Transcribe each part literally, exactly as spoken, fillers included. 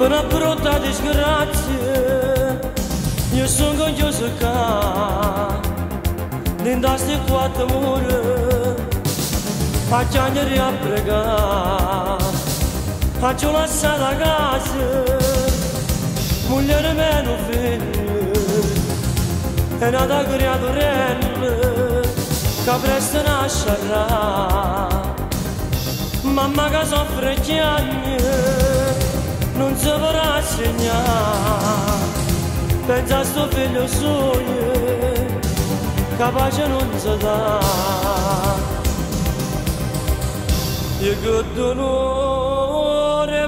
una brutta disgrazia, io sono orgoglioso che in queste quattro mura a chiamare a pregare, faccio lasciare la casa, moglie meno figlio, è nata creaturella che presto nascerà, mamma che soffre gli anni non si vorrà segnare, pensa a sto figlio suo, capace non si dà. E che dolore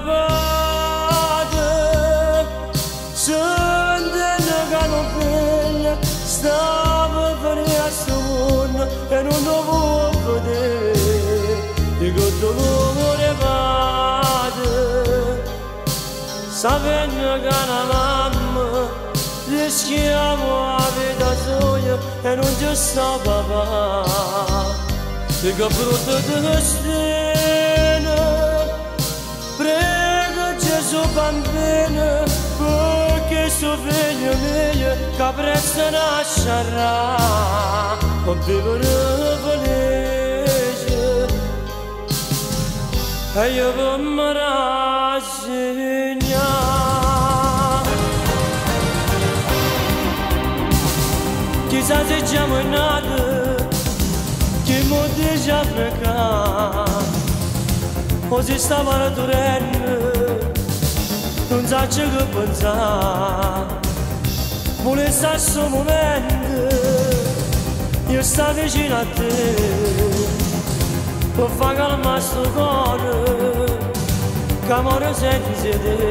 vede, sentendo che non figlio stava per a sonno e non lo può vedere. E che dolore vede, sapendo che una mamma rischiamo la vita sua e non ci sta papà. E che brutto destino, prego Gesù bambino, perché suo figlio mio che presto nascerà, con vivere felice, e io per me rassegnare. Chissà se siamo nati, che mo dice africano, o se stava la torrente, non sa che pensare. Vuole stare sto momento, io sto vicino a te, per far calmare sto cuore, che amore senza te.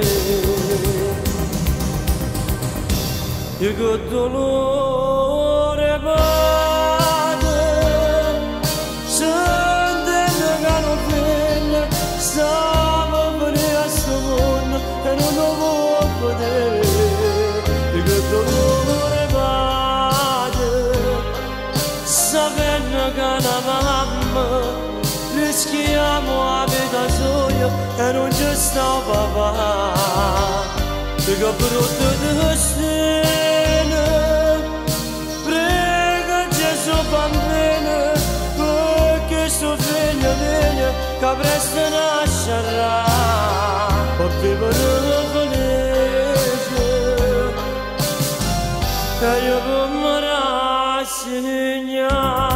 E che dolore vede, sentendo che non figlio stava per a sto mondo e non lo può vedere. E che dolore vede, sapendo che una mamma rischiamo la vita sua e non ci sta papà. E che brutto destino, prega Gesù bambino, perché suo figlio mio che presto nascerà, per vivere felice, e io per me rassegnare.